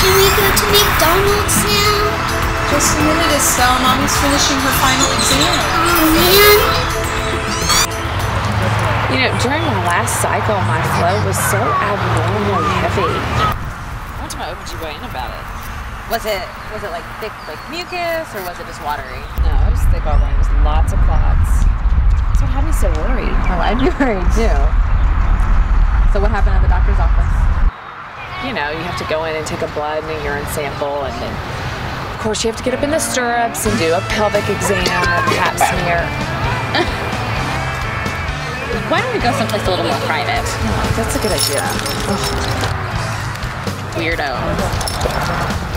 Can we go to McDonald's now? Just a minute, Estelle. Mommy's finishing her final exam. Oh, man. You know, during my last cycle, my flow was so abnormally heavy. I went to my OBGYN about it. Was it like thick, like mucus, or was it just watery? No, it was thick all the way. It was lots of clots. That's what had me so worried. Well, I'd be worried too. So what happened at the doctor's office? You know, you have to go in and take a blood and a urine sample, and then, of course, you have to get up in the stirrups and do a pelvic exam or pap smear. Why don't we go someplace a little more private? Oh, that's a good idea. Weirdo.